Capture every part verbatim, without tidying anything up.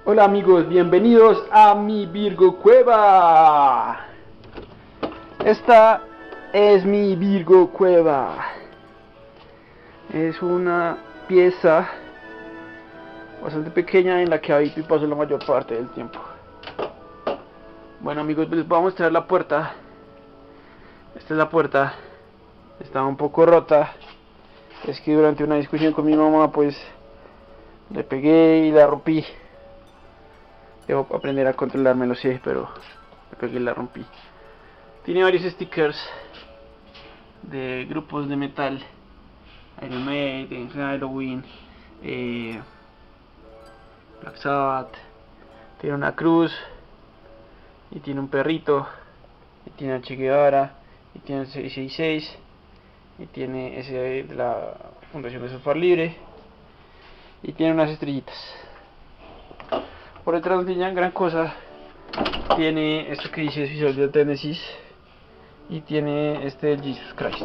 Hola amigos, bienvenidos a mi Virgo Cueva. Esta es mi Virgo Cueva. Es una pieza bastante pequeña en la que habito y paso la mayor parte del tiempo. Bueno amigos, les voy a mostrar la puerta. Esta es la puerta. Está un poco rota. Es que durante una discusión con mi mamá pues le pegué y la rompí. Debo aprender a controlarme, lo sé, pero le pegué y la rompí. Tiene varios stickers de grupos de metal: Iron Maiden, Halloween, eh, Black Sabbath. Tiene una cruz y tiene un perrito y tiene a Che Guevara y tiene el seiscientos sesenta y seis y tiene ese de la Fundación de Software Libre y tiene unas estrellitas. Por detrás no tiene gran cosa. Tiene esto que dice Suicidal Tendencies y tiene este del Jesus Christ.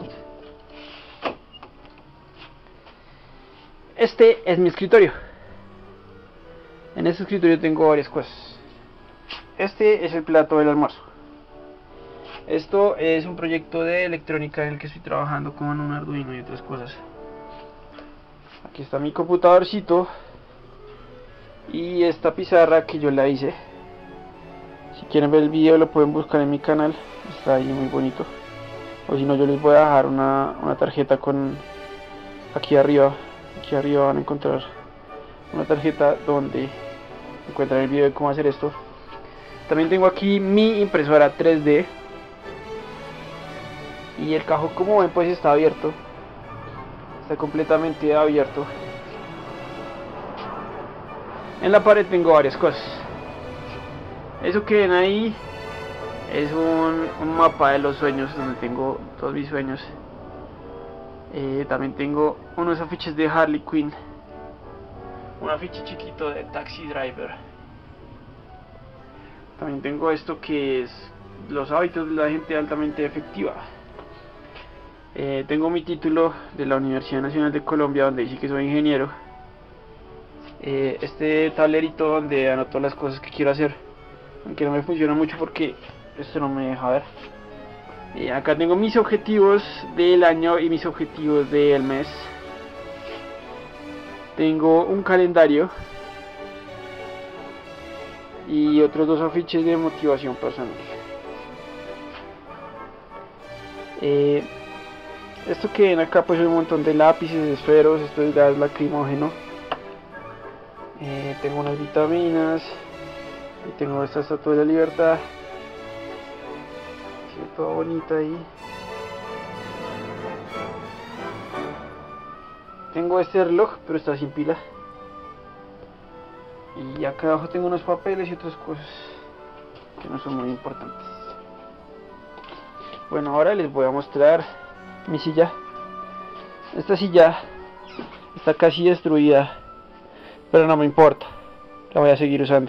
Este es mi escritorio. En este escritorio tengo varias cosas. Este es el plato del almuerzo. Esto es un proyecto de electrónica en el que estoy trabajando con un Arduino y otras cosas. Aquí está mi computadorcito y esta pizarra que yo la hice. Si quieren ver el video lo pueden buscar en mi canal, está ahí muy bonito. O si no, yo les voy a dejar una, una tarjeta con aquí arriba. Aquí arriba van a encontrar una tarjeta donde encuentran el video de cómo hacer esto. También tengo aquí mi impresora tres D. Y el cajón, como ven, pues está abierto. Está completamente abierto. En la pared tengo varias cosas. Eso que ven ahí es un, un mapa de los sueños, donde tengo todos mis sueños. Eh, también tengo unos afiches de Harley Quinn. Un afiche chiquito de Taxi Driver. También tengo esto que es los hábitos de la gente altamente efectiva. Eh, tengo mi título de la Universidad Nacional de Colombia, donde dice que soy ingeniero. Eh, este tablerito donde anoto las cosas que quiero hacer, aunque no me funciona mucho porque esto no me deja ver. Eh, acá tengo mis objetivos del año y mis objetivos del mes. Tengo un calendario y otros dos afiches de motivación personal. Eh, esto que ven acá pues es un montón de lápices, esferos, esto es gas lacrimógeno. Eh, tengo unas vitaminas y tengo esta estatua de la libertad. Sí, toda bonita ahí. Tengo este reloj, pero está sin pila. Y acá abajo tengo unos papeles y otras cosas que no son muy importantes. Bueno, ahora les voy a mostrar mi silla. Esta silla está casi destruida, pero no me importa, la voy a seguir usando.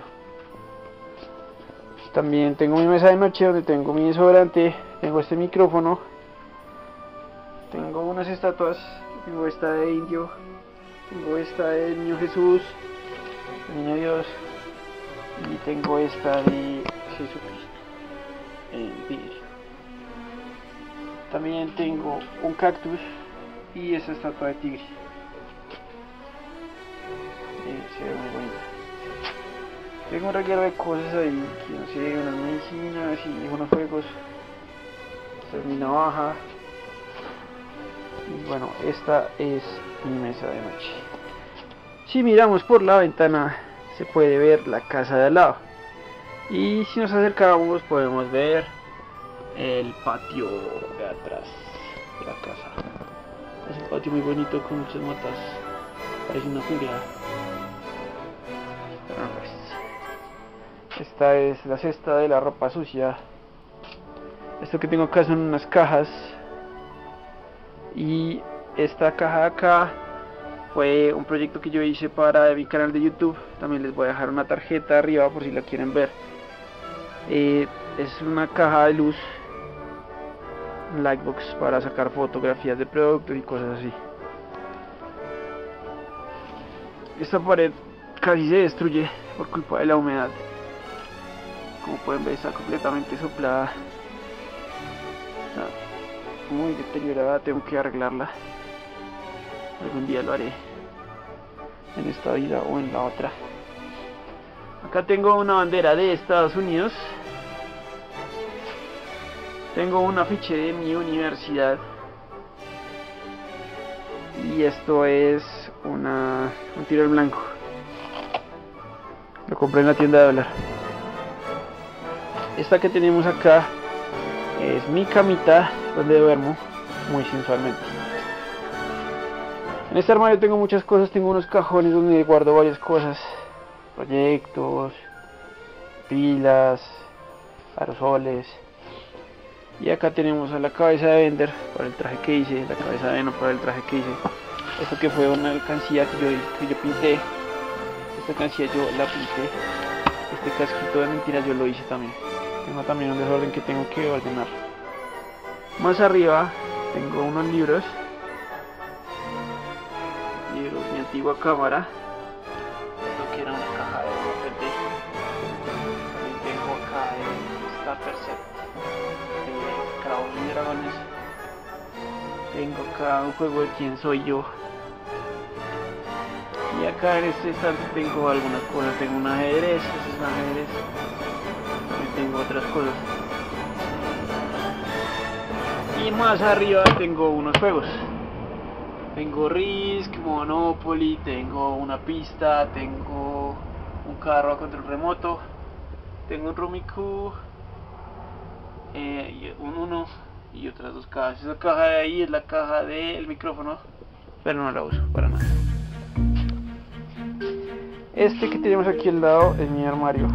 También tengo mi mesa de noche donde tengo mi desodorante, tengo este micrófono, tengo unas estatuas, tengo esta de indio, tengo esta de niño Jesús, de niño Dios, y tengo esta de Jesucristo en vidrio. También tengo un cactus y esta estatua de tigre. Eh, se ve muy bonita. Tengo un reguero de cosas ahí, que no sé, unas medicinas y unos juegos. Esta es mi navaja. Y bueno, esta es mi mesa de noche. Si miramos por la ventana se puede ver la casa de al lado. Y si nos acercamos podemos ver el patio de atrás de la casa. Es un patio muy bonito con muchas matas. Parece una jungla. Esta es la cesta de la ropa sucia. Esto que tengo acá son unas cajas. Y esta caja de acá fue un proyecto que yo hice para mi canal de YouTube. También les voy a dejar una tarjeta arriba por si la quieren ver. Eh, es una caja de luz, un lightbox para sacar fotografías de productos y cosas así. Esta pared casi se destruye por culpa de la humedad. Como pueden ver, está completamente soplada, está muy deteriorada, tengo que arreglarla. Algún día lo haré, en esta vida o en la otra. Acá tengo una bandera de Estados Unidos. Tengo un afiche de mi universidad. Y esto es una, un tiro al blanco. Lo compré en la tienda de dólar. Esta que tenemos acá es mi camita donde duermo muy sensualmente. En este armario tengo muchas cosas. Tengo unos cajones donde guardo varias cosas. Proyectos, pilas, aerosoles. Y acá tenemos a la cabeza de Bender para el traje que hice, la cabeza de Venom para el traje que hice. Esto que fue una alcancía que yo, que yo pinté. Esta alcancía yo la pinté. Este casquito de mentiras yo lo hice también. Tengo también un desorden que tengo que ordenar. Más arriba tengo unos libros. Libros, mi antigua cámara. Esto que era una caja de R P G. También tengo acá el Starter Set. Cravos y dragones. Tengo acá un juego de quién soy yo. Y acá en este estante tengo algunas cosas. Tengo un ajedrez, ese es un ajedrez. También tengo otras cosas. Y más arriba tengo unos juegos. Tengo Risk, Monopoly, tengo una pista, tengo un carro a control remoto, tengo un Rummikub. Eh, un uno y otras dos cajas. Esa caja de ahí es la caja del micrófono, pero no la uso para nada. Este que tenemos aquí al lado es mi armario.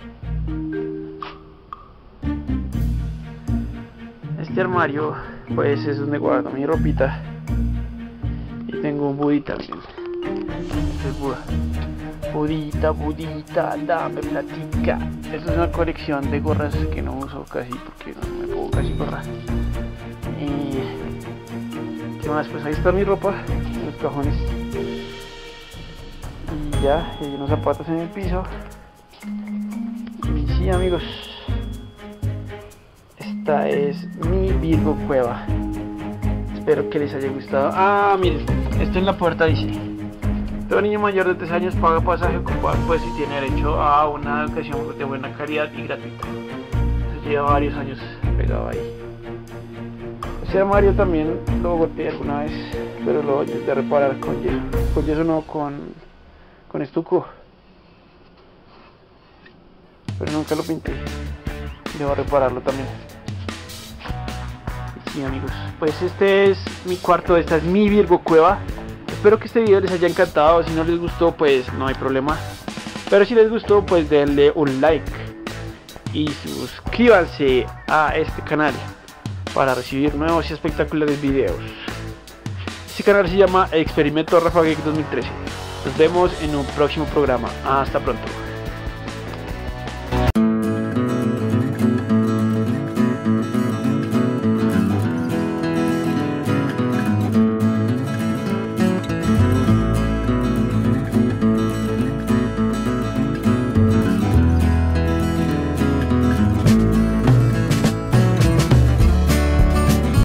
Este armario pues es donde guardo mi ropita. Y tengo un Budita, miren. Este es Buda. Budita, Budita, dame platica. Esta es una colección de gorras que no uso casi porque no me pongo casi gorra. Y ¿qué más? Pues ahí está mi ropa en los cajones. Y ya, hay unos zapatos en el piso. Y sí, amigos, esta es mi Virgo Cueva. Espero que les haya gustado. Ah, miren, esto en la puerta dice: todo niño mayor de tres años paga pasaje ocupado, pues si tiene derecho a una educación de buena calidad y gratuita. Eso lleva varios años pegado ahí. Ese armario también lo golpeé alguna vez, pero lo intenté reparar con yeso. Con yeso no, con, con estuco. Pero nunca lo pinté. Debo repararlo también. Sí, amigos, pues este es mi cuarto, esta es mi Virgo Cueva. Espero que este video les haya encantado. Si no les gustó, pues no hay problema. Pero si les gustó, pues denle un like y suscríbanse a este canal para recibir nuevos y espectaculares videos. Este canal se llama Experimento Rafa Geek dos mil trece. Nos vemos en un próximo programa. Hasta pronto.